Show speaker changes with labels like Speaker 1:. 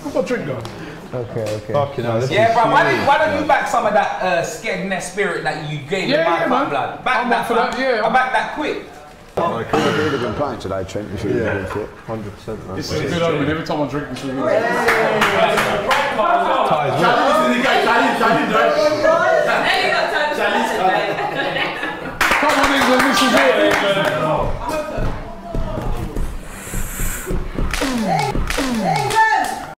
Speaker 1: I've got a drink though.
Speaker 2: Okay.
Speaker 3: Fucking hell,
Speaker 4: Yeah, bro, why don't you back some of that Skegness spirit that you gave in my
Speaker 1: man.
Speaker 4: blood? Back
Speaker 1: I'm
Speaker 4: that
Speaker 1: up for that, yeah.
Speaker 4: I back that quick.
Speaker 5: I could have been playing today, Trent, if you would have been fit.
Speaker 3: 100%, man.
Speaker 1: It's a good omen. Every time I drink this, really. Come on, England, this is it.